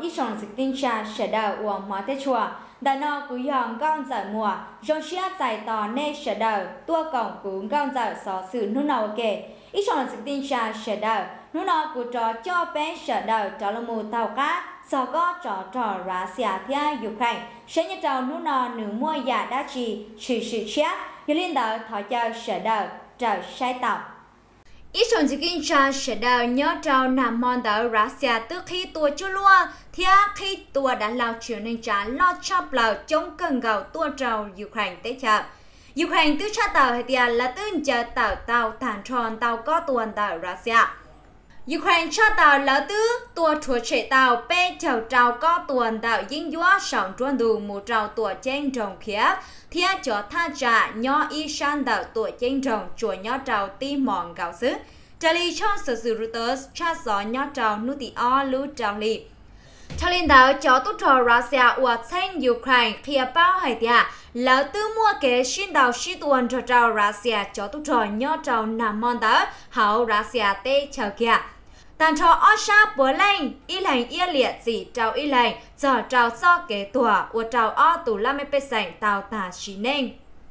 ít sòng dịch tinh trà sẽ đầu của hóa thế chùa đã nó cú yong con giải mùa trong xia giải tỏ nên sẽ đầu tua cổng cú con giải xó sự nút nào kể ít sòng dịch tinh trà sẽ đầu nút nào cú trò cho bé sẽ đầu cho là mù tàu cá sau có trò Russia theo Ukraine sẽ nhớ trò nút nào nửa mua giả đá chỉ sự chết như liên đạo thọ cho sẽ đầu trở sai tàu ít sòng dịch tinh trà sẽ đầu nhớ trò nằm mòn đảo Russia từ khi tua chưa lúa thì khi tua đã lao chuyển nên trả lo chop lao chống cần gạo tua trầu Ukraine tới chợ Ukraine từ cha tàu hay tiền là từ chờ tàu thản tròn tàu có tuần tàu Russia Ukraine cha tàu là từ tua thua chạy tàu pe chầu trầu có tuần tàu dính dúa sòng truân đủ một trầu tua trên trồng khía thì cho tha trả nhỏ y san tàu tua trên trồng chùa nhỏ trầu ti mòn gạo xứ trả lý cho sự Reuters cha gió nhỏ trầu nút tì o lưu trầu lì Thailand đạo cho tốt trò Russia và thanh Ukraine khi bao hải tia là từ mua kế xin đạo sĩ tuần cho trò Russia cho tốt trò nhỏ trò nằm mòn đó hậu Russia tê chờ kia tàn trò ở xa bữa lên y lành y liệt gì trò y lành giờ trò so kế tùa và trò ở tù la mê bê sảnh tàu tà xí nên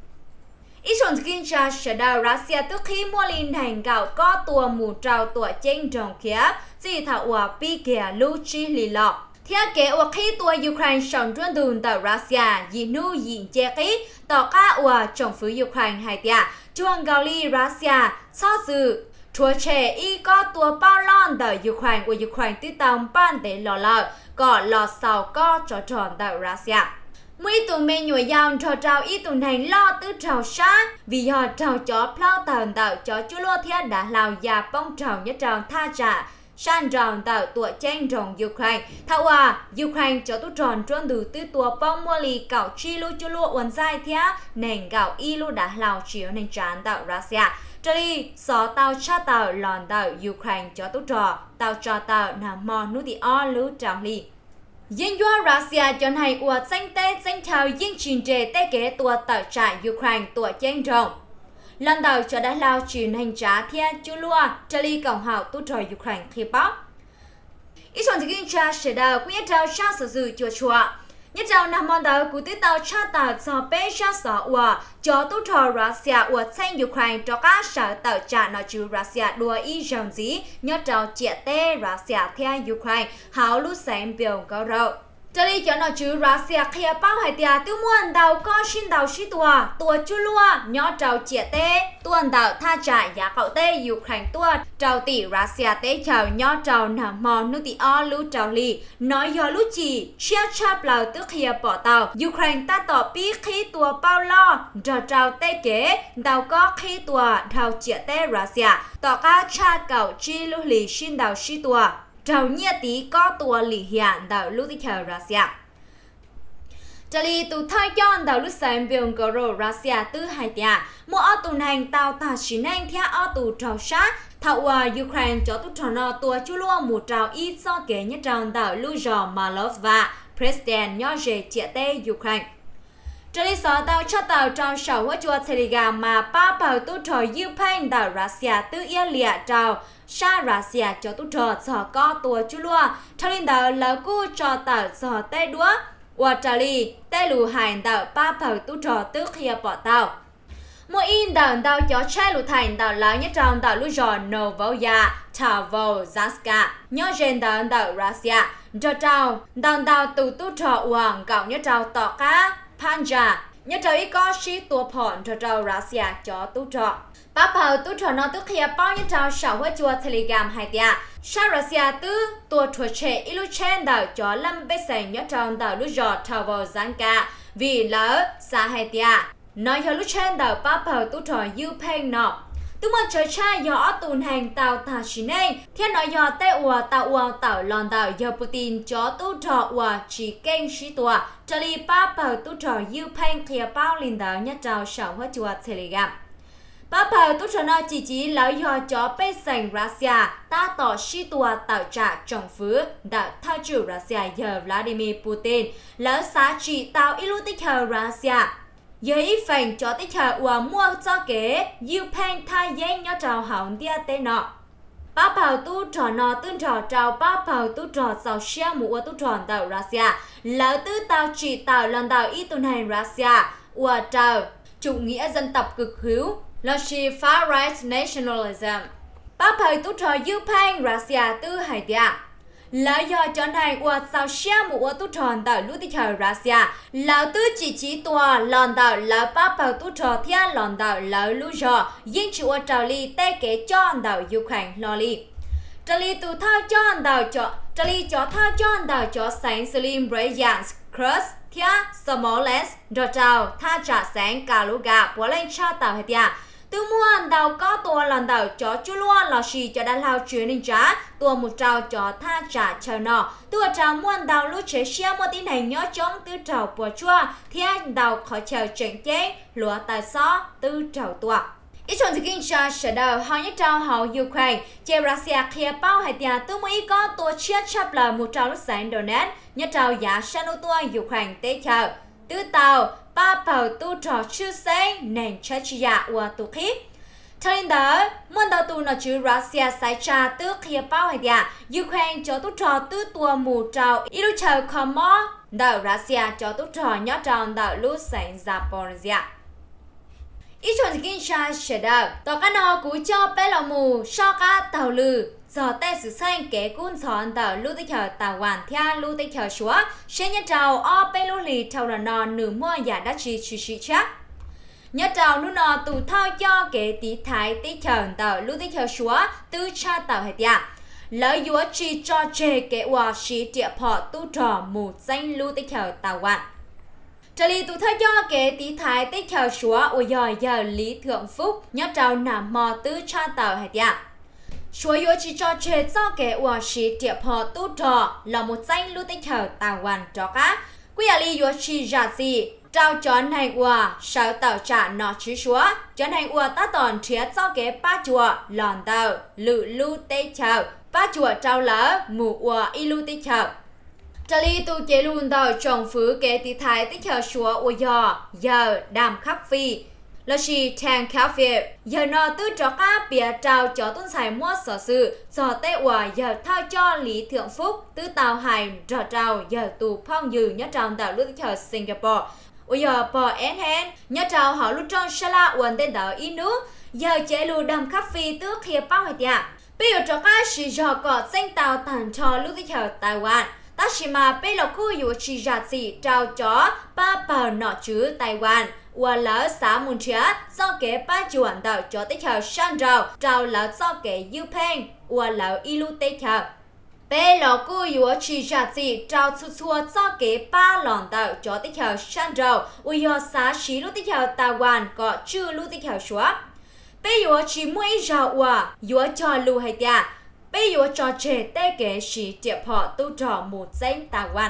ít chuẩn kinh tra sẽ đạo Russia từ khi mua linh hành gạo có tùa mù trò tùa trên trồng kia gì thảo và bi kìa lưu chi lì lọ theo kế ở khi tua Ukraine sống truân đồn tại Russia, dì nu dì chế ký tỏ ca ở trong phía Ukraine hay tia, chuông gạo li Russia, so dự, chúa trẻ y có tua bao lon tại Ukraine và Ukraine tư tông ban để lò lợ, có lò sầu có trò tròn tại Russia. Mỗi tụi mình nhồi dòng trò trào y tụi này lo tư trào sát, vì họ trào chó plau tờn tạo chó chú lô thiết đã lao già bông trào nhất trào tha trả, san tròn tạo tuổi tranh rồng Ukraine thảo à Ukraine cho tu tròn tròn từ tư tua bông mua lì cạo chi lu cho lu uốn dài thia nền gạo y lu đã lao chiếu nền trán tạo Russia cho đi xó tàu cha tàu lòn tàu Ukraine cho tu trò tàu cho tàu nằm mò nút đi o lu tròn lì dân doa Russia cho hay uốn danh tê danh thảo dân truyền chế tê kế tua tạo trại Ukraine tuổi tranh rồng lần đầu cho đã lao chuyển hành trả theo chú lua cho ly cổng hào tu trò Ukraine khi bóc ít chọn kinh tra sẽ đầu cũng nhất trao cha sử dụng chùa chùa nhất trao nằm mòn đầu của tứ tàu cha tàu cho bé cha sở ua cho tu trò Russia ua xanh Ukraine cho các sở tàu trả nó chú Russia đua y dòng dí nhất trao chia tê Russia theo Ukraine hào lúc sáng biểu cao rậu cho đi cho nó chứ Russia khi bao hải tia tiêu muôn đầu có xin đầu sĩ tua chú lua nhỏ trâu chia tê tuần đầu tha trả giá cậu tê Ukraine tua trâu tỷ Russia tê chào nhỏ trâu nằm mò nút tì o lưu trâu lì nói do lúc chỉ chia chắp lào tức khi bỏ tàu Ukraine ta tỏ bí khi tua bao lo cho trâu tê kế đầu có khi tua đầu chia tê Russia tỏ các cha cậu chi lưu lì xin đầu sĩ tua trâu nhia tí có tua lì hiện đầu lúc tích hợp Russia. Trả lý tù thay chọn đầu lúc sáng biểu cổ rổ Russia tư hai tia. Một ở tù hành tàu tà xí nành theo ở tù trào sát. Thảo hòa Ukraine cho tù trò nọ tua chú lua một trào ít so kế nhất tròn đầu lưu dò Malov và President nhỏ dễ chia tê Ukraine. Trả lý xó tàu cho tàu trong sầu hóa chùa Telegram mà ba bảo tù trò Ukraine đầu Russia tư yên lịa trào sa Russia cho tu trò cho có tua chú lua thao linh đạo là cu cho tàu cho tê đúa và trả lý tê lù hành đạo ba bảo tu trò tức khi bỏ tàu mỗi in đạo cho trai lù thành đạo là nhất trong đạo lù giò Novaya Tavo Zaska nhớ trên đạo Russia cho trao đạo tu trò hoàng gạo nhất trao tỏ cá Panja nhất trao ít có sĩ tua phòn cho trao Russia cho tu trò bác bảo tu trò nó tức khi bao nhiêu trào sầu hóa chùa Telegram hay tia sa Russia tư tua chùa trẻ ilu chen đảo cho lâm bê sành nhớ trong đảo lúc giọt thảo vào giang ca vì lỡ xa hay tia nói cho lúc chen đảo bác bảo tu trò yêu pen nọ tu mà trời trai do tùn hành tàu thả xí nên thiên nói do tê ua tàu lòn đảo do Putin cho tu trò ua chỉ kênh sĩ tua cho li bác bảo tu trò yêu pen khi bao linh đảo nhớ trong sầu hóa chùa Telegram bác bảo tu trò nó chỉ lão do cho bê sành Russia ta tỏ sĩ tua tạo trả trong phứ đã thao chủ Russia giờ Vladimir Putin lão xá chỉ tạo ilu tích hợp Russia giờ ít phành cho tích hợp và mua cho kế Ukraine thay giấy nhớ trào hỏng tia tên nọ ba bảo tu trò nọ tương trò trào ba bảo tu trò giàu xia mũ tu trò tàu Russia lỡ tư tàu chỉ tàu lần tàu y tuần hành Russia ua trào chủ nghĩa dân tộc cực hữu là chỉ far right nationalism ba bảo tu trò Ukraine Russia tư hải địa lỡ do chọn hành ua giàu xia mũ tu trò tàu lưu tích hợp Russia lỡ tư chỉ tòa lần tàu lỡ ba bảo tu trò thiên lần tàu lỡ lưu do nhưng chịu trào ly tê kế cho tàu Ukraine lo ly trà ly tụ thao cho hòn đảo trà ly cho thao cho hòn đảo cho sáng Slim Bryansk Kursk thia Smolensk rồi trào tha trả sáng Kaluga của lên cha tàu hết ya từ mua hòn đảo có tua lần đảo cho chú lua lò xì cho đàn lao chuyến ninh trả tua một trào cho tha trả chờ nọ tua trào mua hòn đảo lúc chế xia mua tin hành nhó chống từ trào bùa chua thia đảo khỏi chờ trận chế lúa tài xó từ trào tua ít chọn thì kinh cha sẽ đầu họ nhất trao họ Ukraine che Russia kia bao hải tiền từ mỗi có tổ chức chấp là một trao lúc sáng Donetsk nhất trao giá sang ô tô Ukraine tế chờ từ tàu ba bảo tu trò chư xây nền Chechnya và tu khí thời đó muốn đầu tu nó chữ Russia sai cha từ kia bao hải tiền Ukraine cho tu trò từ tua mù trao ít lúc chờ không mò đầu Russia cho tu trò nhất trao đầu lúc sáng Zaporizhia ít chọn thì kinh cha sẽ đầu tàu cá nọ cú cho bé lò mù so cá tàu lư giờ tay sử xanh kế cún sòn tàu lưu tích hợp tàu hoàn thia lưu tích hợp chúa sẽ nhất trào o bé lưu lì tàu là nọ nửa mua giả đắt chi chắc nhất trào nu nọ tụ thao cho kế tí thái tích hợp tàu lưu tích hợp chúa tư cha tàu hết ya lỡ dúa chi cho chê kế hòa xí tiệp họ tu trò mù danh lưu tích hợp tàu hoàn trà lý tụ thay cho kế tí thái tích hợp chúa ôi giờ lý thượng phúc nhất trao nằm mò tư cha tàu hết ya chúa yếu chỉ cho chế cho kế hòa sĩ tiệp họ tu trò là một danh lưu tích hợp tàu hoàn cho cá quý lý yếu chỉ giả gì trao chọn hành hòa sao tàu trả nọ chứ chúa chọn hành hòa ta toàn thiết cho kế ba chùa lòn tàu lự lưu tích hợp ba chùa trao lỡ mù hòa y lưu tích hợp trà lý tu chế luôn tàu trồng phứ kế tí thái tích hợp chúa ôi giờ đàm khắc phi là chỉ thang khá phê giờ nó tư cho cá bìa trao cho tuân xài mua sở sự giờ tê hòa giờ thao cho lý thượng phúc tư tàu hài trò trao giờ tù phong dư nhất trao tạo lúc tích hợp Singapore ôi giờ bỏ én hén nhất trao họ lúc trong xa la uẩn tên đảo ý nước giờ chế lưu đàm khắc phi tước khía bao hạt ya bây giờ cho cá chỉ cho có danh tàu tàn cho lúc tích hợp Taiwan ta chỉ mà bây giờ khu yếu chỉ giả gì trao cho ba bờ nọ chứ Taiwan và lỡ xã môn chia do kế ba chuẩn tạo cho tích hợp sang trao lỡ do kế Ukraine và lỡ ilu tích hợp bây giờ khu yếu chỉ giả gì trao xua do kế ba lòn tạo cho tích hợp sang và do xã chỉ lúc tích hợp Taiwan có chưa lúc tích hợp số bây giờ chỉ mỗi giờ và yếu cho lưu hay tia bây giờ cho trẻ tế kế sĩ tiệp họ tu trò một danh Taiwan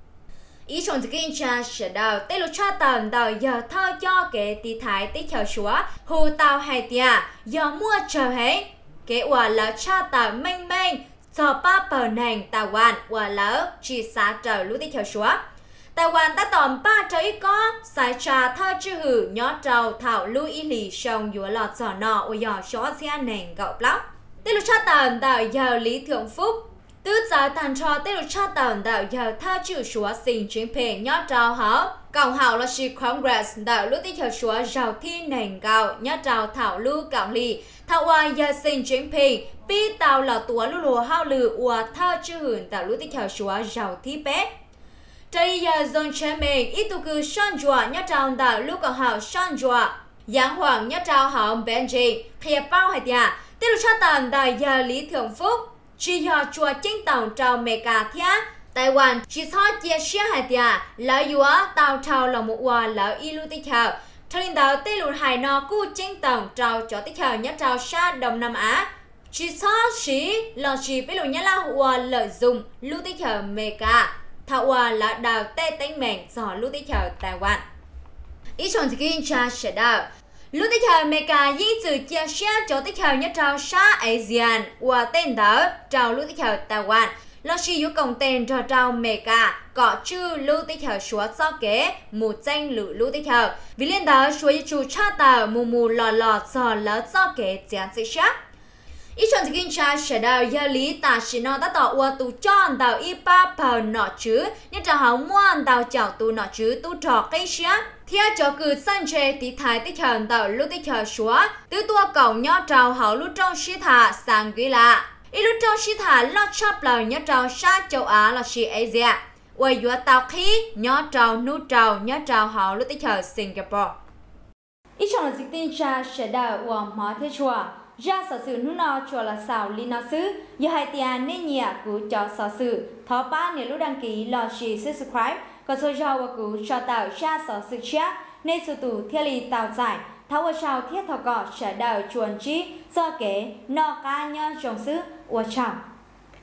ý chọn kinh cha sẽ đầu tê lục cha tần đầu giờ thao cho kế tí thái tích hợp chúa hù tàu hay tia giờ mua chờ hết kế quả lỡ cha tàu mênh cho ba bờ nành Taiwan quả lỡ chỉ xá trời lúc tích hợp chúa Taiwan ta tòm ba trời có sai trà thao chữ hử nhó trầu thảo lưu ý lì sông dùa lọt giỏ nọ ôi dò xó xe nền gạo lóc tê lục cha tần đạo giờ lý thượng phúc tứ giáo tàn cho tê lục cha tần đạo giờ thao chữ chúa xin chính phê nhó trao hảo cộng hảo là sĩ Congress đạo lúc tích hợp chúa giàu thi nền gạo nhó trao thảo lưu cộng lì thảo hòa giờ xin chính phê bi tàu là tùa lưu lùa hao lử ua thao chữ hưởng đạo lúc tích hợp chúa giàu thi bé trời giờ dòng chế mình ít tụ cư son chùa nhó trao đạo lúc cộng hảo son chùa giáng hoàng nhó trao hảo Benji khía bao hạt ya tê lục cha tần đại giờ lý thượng phúc chỉ do chùa chính tàu trao Mega thia Taiwan chỉ so chia sẻ hạt ya lỡ yếu tàu trao là một hòa lỡ ilu tích hợp thời đạo tê lục hải nọ cu chính tàu trao cho tích hợp nhất trao xa Đông Nam Á chỉ so chỉ là chỉ biết lục nhất là hòa lợi dụng lu tích hợp Mega thảo hòa là đào tê tính mệnh do lu tích hợp Taiwan ý chọn thì kinh cha sẽ đào lúc tích hợp Mega dĩ từ chia sẻ cho tích hợp nhất trao xa ASEAN và tên đỡ trao lúc tích hợp Taiwan là sử dụng công tên cho trao Mega có chữ lúc tích hợp số do kế một danh lũ lúc tích hợp vì liên đỡ số chủ cha tờ mù lò do lỡ do kế gián sự sắc ít chọn chỉ kinh cha sẽ đào giờ lý ta chỉ nó đã tỏ qua tu chọn đào y ba bờ nọ chứ nhưng cho họ muốn đào chảo tu nọ chứ tu trò cây xía theo cho cứ sân chơi tí thái tí chờ đào lúc tí chờ xóa tứ tua cầu nhỏ trào họ lúc trong sĩ thả sang ghi là ít lúc trong sĩ thả lo chắp lời nhỏ trào xa châu Á là sĩ Asia quay dùa tàu khí nhỏ trào nu trào nhỏ trào họ lúc tí chờ Singapore ít chọn là dịch tin cha sẽ đào qua má thế chùa ra sở sự nu nào chùa là xào li nào xứ giờ hai tiền nên nhẹ của cho sở sự thọ ba nếu lúc đăng ký là chỉ subscribe có số giao và của cho tạo ra sở sự chat nên sự tụ theo lý tạo giải tháo ở sau thiết thọ cọ sẽ đào chuồn trí do kế nọ cá nhân trong xứ của chồng